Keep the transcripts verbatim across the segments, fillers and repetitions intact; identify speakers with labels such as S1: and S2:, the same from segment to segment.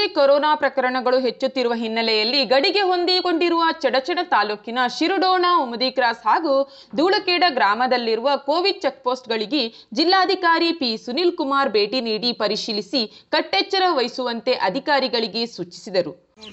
S1: Corona ಪ್ರಕರಣಗಳು ಹೆಚ್ಚುತ್ತಿರುವ ಹಿನ್ನೆಲೆಯಲ್ಲಿ ಗಡಿಗೆ ಹೊಂದಿಕೊಂಡಿರುವ ಚಡಚಣ ತಾಲೂಕಿನ ಶಿರಡೋಣ ಉಮದಿ ಕ್ರಾಸ್ ಹಾಗೂ ಧೂಳಖೇಡ ಗ್ರಾಮದಲ್ಲಿರುವ ಕೋವಿಡ್ ಚೆಕ್ಪೋಸ್ಟ್ಗಳಿಗೆ ಜಿಲ್ಲಾಧಿಕಾರಿ ಪಿ ಸುನಿಲ್ ಕುಮಾರ್ ಭೇಟಿ ನೀಡಿ ಪರಿಶೀಲಿಸಿ ಕಟ್ಟೆಚ್ಚರ ವಹಿಸುವಂತೆ ಅಧಿಕಾರಿಗಳಿಗೆ ಸೂಚಿಸಿದರು.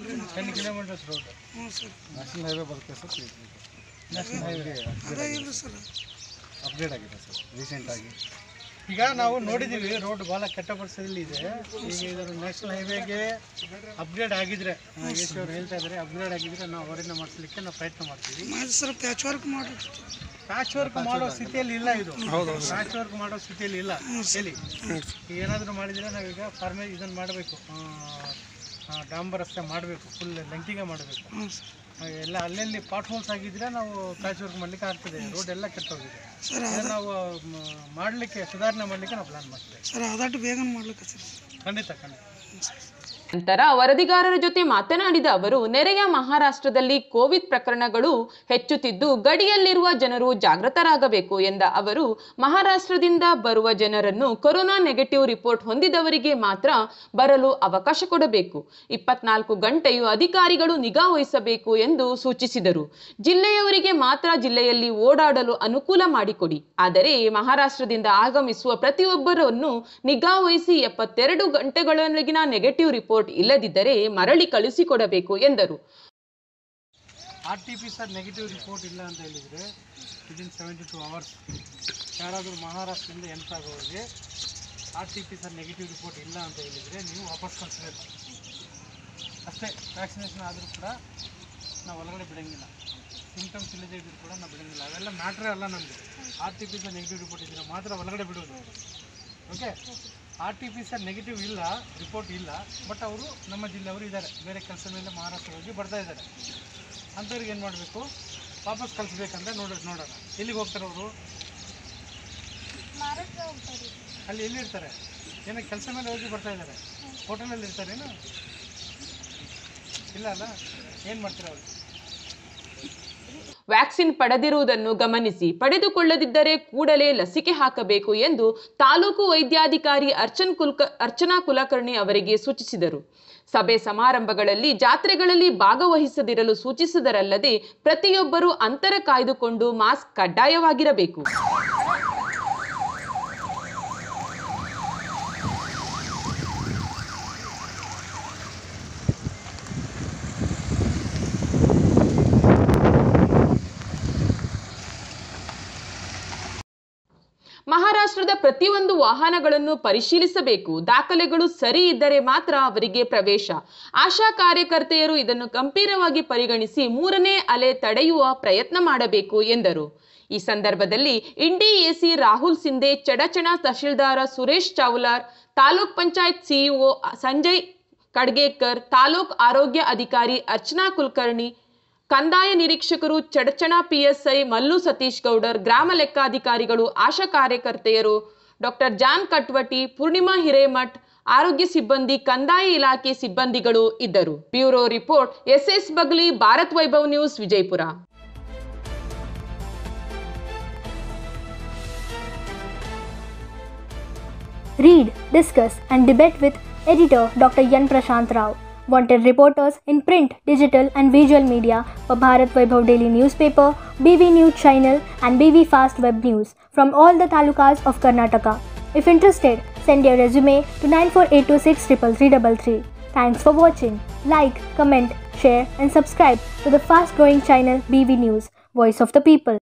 S2: ಈಗ ನಾವು ನೋಡಿದ್ದೀವಿ ರೋಡ್ ಭಾಳ ಕೆಟ್ಟ ಪರಿಸ್ಥಿತಿಯಲ್ಲಿ ಇದೆ. ಈಗ ಇದರ ನ್ಯಾಷನಲ್ ಹೈವೇಗೆ ಅಪ್ಗ್ರೇಡ್ ಆಗಿದ್ರೆ ಯಶ್ ಅವರು ಹೇಳ್ತಾ ಇದ್ದಾರೆ, ಅಪ್ಗ್ರೇಡ್ ಆಗಿದ್ರೆ ನಾವು ಅವರಿಂದ ಮಾಡಿಸ್ಲಿಕ್ಕೆ ನಾವು ಪ್ರಯತ್ನ ಮಾಡ್ತೀವಿ.
S3: ಸರ್ ಪ್ಯಾಚ್ ವರ್ಕ್ ಮಾಡಿ
S2: ಪ್ಯಾಚ್ ವರ್ಕ್ ಮಾಡೋ ಸ್ಥಿತಿಯಲ್ಲಿ ಇಲ್ಲ, ಇದು ಪ್ಯಾಚ್ ವರ್ಕ್ ಮಾಡೋ ಸ್ಥಿತಿಯಲ್ಲಿ ಇಲ್ಲ. ಹೇಳಿ ಏನಾದರೂ ಮಾಡಿದರೆ ನಾವೀಗ ಫಾರ್ಮೇ ಇದನ್ನು ಮಾಡಬೇಕು, ಡಾಂಬರ್ ರಸ್ತೆ ಮಾಡಬೇಕು, ಫುಲ್ ಲೆಂಕಿಗೆ ಮಾಡಬೇಕು. ಎಲ್ಲ ಅಲ್ಲೆಲ್ಲಿ ಪಾಟ್ ಹೋಲ್ಸ್ ಆಗಿದ್ರೆ ನಾವು ಪ್ಯಾಚ್ ವರ್ಕ್ ಮಾಡಲಿಕ್ಕೆ ಆಗ್ತದೆ. ರೋಡ್ ಎಲ್ಲ ಕೆಟ್ಟೋಗಿದೆ, ನಾವು ಮಾಡಲಿಕ್ಕೆ ಸುಧಾರಣೆ ಮಾಡಲಿಕ್ಕೆ ನಾವು ಪ್ಲಾನ್ ಮಾಡ್ತೇವೆ
S3: ಸರ್. ಆದಷ್ಟು ಬೇಗ ಮಾಡಲಿಕ್ಕೆ ಸರ್.
S2: ಖಂಡಿತ ಖಂಡಿತ.
S1: ನಂತರ ವರದಿಗಾರರ ಜೊತೆ ಮಾತನಾಡಿದ ಅವರು, ನೆರೆಯ ಮಹಾರಾಷ್ಟ್ರದಲ್ಲಿ ಕೋವಿಡ್ ಪ್ರಕರಣಗಳು ಹೆಚ್ಚುತ್ತಿದ್ದು ಗಡಿಯಲ್ಲಿರುವ ಜನರು ಜಾಗೃತರಾಗಬೇಕು ಎಂದ ಅವರು, ಮಹಾರಾಷ್ಟ್ರದಿಂದ ಬರುವ ಜನರನ್ನು ಕೊರೋನಾ ನೆಗೆಟಿವ್ ರಿಪೋರ್ಟ್ ಹೊಂದಿದವರಿಗೆ ಮಾತ್ರ ಬರಲು ಅವಕಾಶ ಕೊಡಬೇಕು. ಇಪ್ಪತ್ನಾಲ್ಕು ಗಂಟೆಯೂ ಅಧಿಕಾರಿಗಳು ನಿಗಾ ವಹಿಸಬೇಕು ಎಂದು ಸೂಚಿಸಿದರು. ಜಿಲ್ಲೆಯವರಿಗೆ ಮಾತ್ರ ಜಿಲ್ಲೆಯಲ್ಲಿ ಓಡಾಡಲು ಅನುಕೂಲ ಮಾಡಿಕೊಡಿ, ಆದರೆ ಮಹಾರಾಷ್ಟ್ರದಿಂದ ಆಗಮಿಸುವ ಪ್ರತಿಯೊಬ್ಬರನ್ನು ನಿಗಾ ವಹಿಸಿ ಎಪ್ಪತ್ತೆರಡು ಗಂಟೆಗಳೊಳಗಿನ ನೆಗೆಟಿವ್ ರಿಪೋರ್ಟ್ ಇಲ್ಲದಿದ್ದರೆ ಮರಳಿ ಕಳುಹಿಸಿಕೊಡಬೇಕು ಎಂದರು.
S2: R T P CR negative report ಇಲ್ಲ ಅಂತ ಹೇಳಿದರೆ ವಿದಿನ್ ಸೆವೆಂಟಿ ಟು ಅವರ್ಸ್ ಯಾರಾದರೂ ಮಹಾರಾಷ್ಟ್ರದಿಂದ ಎಂಟರ್ ಆಗೋರಿಗೆ R T P CR negative report ಇಲ್ಲ ಅಂತ ಹೇಳಿದರೆ ನೀವು ವಾಪಸ್ ಕಳಿಸಬೇಕು ಅಷ್ಟೇ. ವ್ಯಾಕ್ಸಿನೇಷನ್ ಆದರೂ ಕೂಡ ನಾವು ಒಳಗಡೆ ಬಿಡೋಂಗಿಲ್ಲ, ಸಿಂಪ್ಟಮ್ಸ್ ಇಲ್ಲದೇ ಇದ್ದರೂ ಕೂಡ ನಾವು ಬಿಡೋಂಗಿಲ್ಲ. ಅವೆಲ್ಲ ಮ್ಯಾಟ್ರೇ ಅಲ್ಲ ನಮಗೆ. R T P CR negative report ಇದ್ದರೆ ಮಾತ್ರ ಒಳಗಡೆ ಬಿಡೋದು. Okay, R T P CR negative ಇಲ್ಲ, ರಿಪೋರ್ಟ್ ಇಲ್ಲ, ಬಟ್ ಅವರು ನಮ್ಮ ಜಿಲ್ಲೆಯವರು ಇದ್ದಾರೆ, ಬೇರೆ ಕೆಲಸ ಮೇಲೆ ಮಹಾರಾಷ್ಟ್ರ ಹೋಗಿ ಬರ್ತಾ ಇದ್ದಾರೆ. ಅಂಥವ್ರಿಗೆ ಏನು ಮಾಡಬೇಕು, ವಾಪಸ್ ಕಳಿಸ್ಬೇಕಂದ್ರೆ ನೋಡಿ ನೋಡೋಣ ಎಲ್ಲಿಗೆ ಹೋಗ್ತಾರೆ ಅವರು. ಅಲ್ಲಿ ಎಲ್ಲಿರ್ತಾರೆ? ಏನೋ ಕೆಲಸ ಮೇಲೆ ಹೋಗಿ ಬರ್ತಾ ಇದ್ದಾರೆ, ಹೋಟೆಲಲ್ಲಿ ಇರ್ತಾರೇನು? ಇಲ್ಲ ಅಲ್ಲ, ಏನು ಮಾಡ್ತಾರೆ ಅವರು?
S1: ವ್ಯಾಕ್ಸಿನ್ ಪಡೆದಿರುವುದನ್ನು ಗಮನಿಸಿ, ಪಡೆದುಕೊಳ್ಳದಿದ್ದರೆ ಕೂಡಲೇ ಲಸಿಕೆ ಹಾಕಬೇಕು ಎಂದು ತಾಲೂಕು ವೈದ್ಯಾಧಿಕಾರಿ ಅರ್ಚನ್ ಕುಲ್ಕ ಅರ್ಚನಾ ಕುಲಕರ್ಣಿ ಅವರಿಗೆ ಸೂಚಿಸಿದರು. ಸಭೆ ಸಮಾರಂಭಗಳಲ್ಲಿ, ಜಾತ್ರೆಗಳಲ್ಲಿ ಭಾಗವಹಿಸದಿರಲು ಸೂಚಿಸಿದರಲ್ಲದೆ ಪ್ರತಿಯೊಬ್ಬರೂ ಅಂತರ ಕಾಯ್ದುಕೊಂಡು ಮಾಸ್ಕ್ ಕಡ್ಡಾಯವಾಗಿರಬೇಕು. ಮಹಾರಾಷ್ಟ್ರದ ಪ್ರತಿಯೊಂದು ವಾಹನಗಳನ್ನು ಪರಿಶೀಲಿಸಬೇಕು. ದಾಖಲೆಗಳು ಸರಿ ಇದ್ದರೆ ಮಾತ್ರ ಅವರಿಗೆ ಪ್ರವೇಶ. ಆಶಾ ಕಾರ್ಯಕರ್ತೆಯರು ಇದನ್ನು ಗಂಭೀರವಾಗಿ ಪರಿಗಣಿಸಿ ಮೂರನೇ ಅಲೆ ತಡೆಯುವ ಪ್ರಯತ್ನ ಮಾಡಬೇಕು ಎಂದರು. ಈ ಸಂದರ್ಭದಲ್ಲಿ ಇಂಡಿ ಎಸಿ ರಾಹುಲ್ ಸಿಂಧೆ, ಚಡಚಣ ತಹಶೀಲ್ದಾರ ಸುರೇಶ್ ಚಾವ್ಲಾರ್, ತಾಲೂಕ್ ಪಂಚಾಯತ್ ಸಿಇಒ ಸಂಜಯ್ ಕಡ್ಗೇಕರ್, ತಾಲೂಕ್ ಆರೋಗ್ಯ ಅಧಿಕಾರಿ ಅರ್ಚನಾ ಕುಲಕರ್ಣಿ, ಕಂದಾಯ ನಿರೀಕ್ಷಕರು ಚಡಚಣ ಪಿಎಸ್ಐ ಮಲ್ಲು ಸತೀಶ್ ಗೌಡರ್, ಗ್ರಾಮ ಲೆಕ್ಕಾಧಿಕಾರಿಗಳು, ಆಶಾ ಕಾರ್ಯಕರ್ತೆಯರು, ಡಾಕ್ಟರ್ ಜಾನ್ ಕಟ್ವಟಿ, ಪೂರ್ಣಿಮಾ ಹಿರೇಮಠ್, ಆರೋಗ್ಯ ಸಿಬ್ಬಂದಿ, ಕಂದಾಯ ಇಲಾಖೆ ಸಿಬ್ಬಂದಿಗಳು ಇದ್ದರು. Bureau report, S S Bagli, Bharat Vaibhav news, Vijayapura.
S4: Read, discuss and debate with editor Doctor Yan Prashant Rao. Wanted reporters in print, digital and visual media for Bharat Vaibhav Daily Newspaper, B V News Channel and B V Fast Web News from all the talukas of Karnataka. If interested, send your resume to nine four eight two six three three three three. Thanks for watching. Like, comment, share and subscribe to the fast growing channel B V News, Voice of the People.